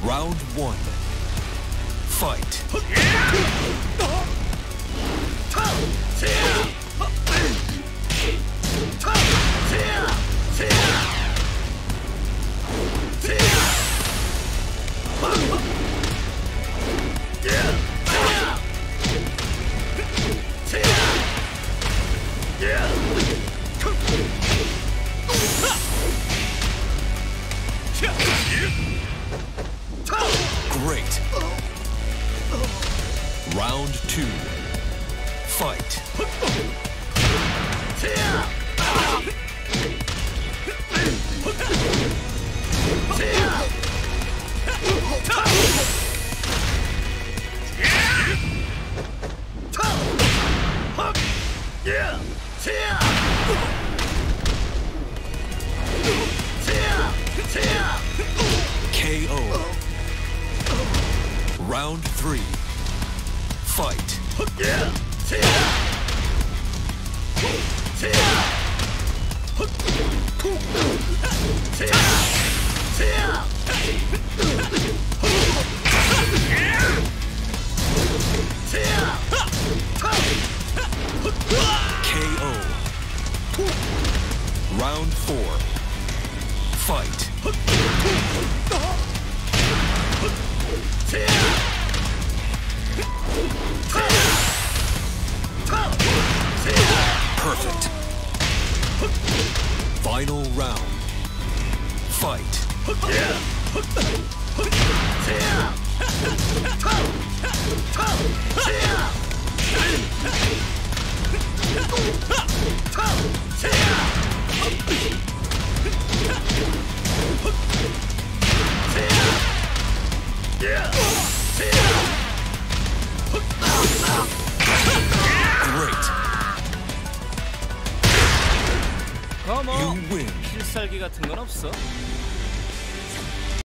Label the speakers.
Speaker 1: Round one. Fight. Great. Round two. Fight. KO. Round three. Fight. KO. Round four. Fight. Perfect. Final round. Fight. Great.
Speaker 2: 뭐
Speaker 1: You win.
Speaker 2: 필살기 같은 건 없어?